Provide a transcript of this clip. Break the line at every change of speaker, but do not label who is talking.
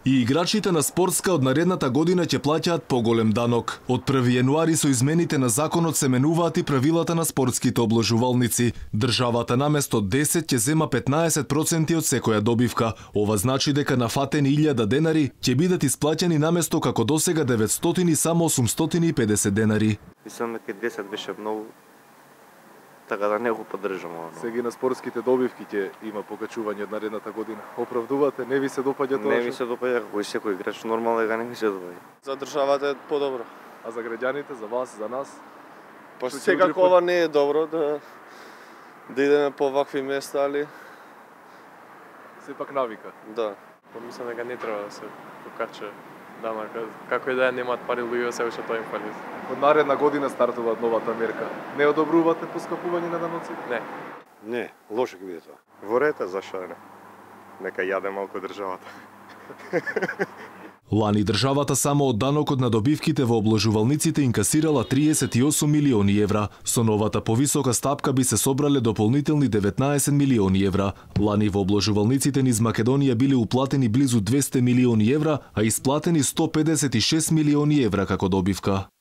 И играчите на спортска од наредната година ќе плаќаат поголем данок. Од 1 јануари со измените на законот се менуваат и правилата на спортските обложувалници. Државата наместо 10 ќе зема 15% од секоја добивка. Ова значи дека нафатени 1000 денари ќе бидат исплаќани наместо како досега 900 и само 850 денари.
Мислам дека 10 беше многу, така да не го поддржам ова.
Сега на спортските добивки ќе има покачување од наредната година. Оправдувате, не ви се допаѓа тоа?
Не ми се допаѓа, како и секој играч, нормално дека не ми се допаѓа.
За државата е подобро.
А за граѓаните, за вас, за нас?
Па секако ова не е добро да идеме по вакви места, али
Сепак навика.
да.
Па мислам дека не треба да се покача данокот. Како и да немаат пари луѓе, се уште тоа им фали.
Од наредна година стартува новата мерка. Не одобрувате поскапување на даноците?
Не.
Не, лошо ќе биде тоа.
Во ред е, зашто не? Нека јаде малку државата.
Лани државата само од данокот на добивките во обложувалниците инкасирала 38 милиони евра. Со новата повисока стапка би се собрале дополнителни 19 милиони евра. Лани во обложувалниците низ Македонија биле уплатени близу 200 милиони евра, а исплатени 156 милиони евра како добивка.